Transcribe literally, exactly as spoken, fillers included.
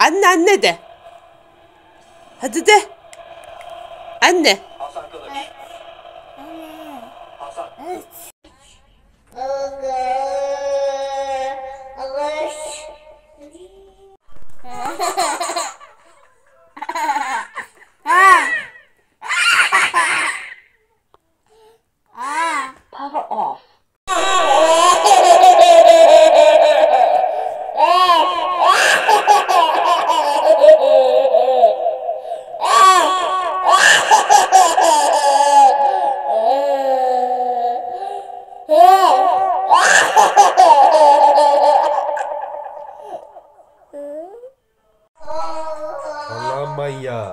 Anne anne de. Hadi de. Anne. Hasan Kılıç. Hasan. Power off. Allah'ın manyağı.